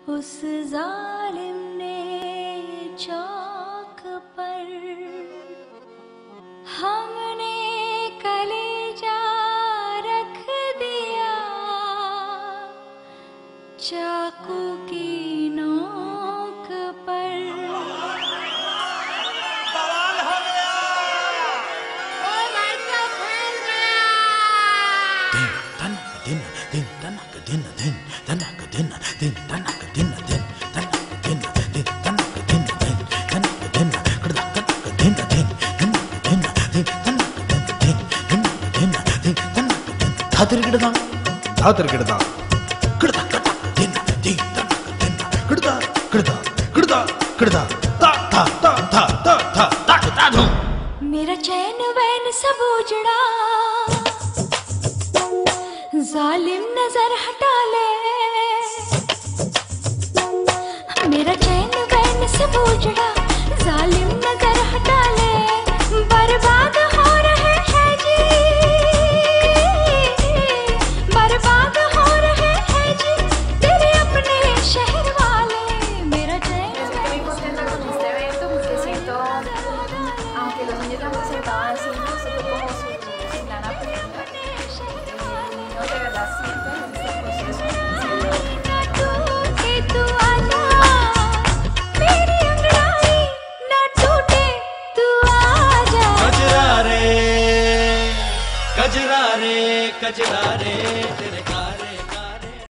उस जालिम ने चौक पर हमने कलेजा रख दिया, चाकू की नोक पर। बवाल हो गया। ओ भाई साहब फैल गया। दिन तनक दिन दिन तनक दिन दिन तनक दिन दिन तनक दिन दिन तनक दिन दिन तनक दिन कड़दा तनक दिन दिन तनक दिन दिन तनक दिन दिन तनक दिन तनक दिन धातर गिड़दा कड़दा दिन दिन तनक दिन कड़दा कड़दा ता ता ता ता ता ता ता ता धूम। मेरा चैन वैन सब उजड़ा, जालिम नजर हटा ले। मेरा चैन वैन सब उजड़ा, जालिम नजर हटा ले। बर्बाद हो रहे हैं जी, बर्बाद हो रहे हैं जी तेरे अपने शहर वाले। मेरा चैन Estoy muy contenta con este evento porque siento, aunque los niños han presentado así, no siento como su gran apertura. Los niños de verdad sienten este proceso. तू आजा, मेरी अंगड़ाई ना टूटे, तू आजा। कजरा रे कजरा रे कजरा रे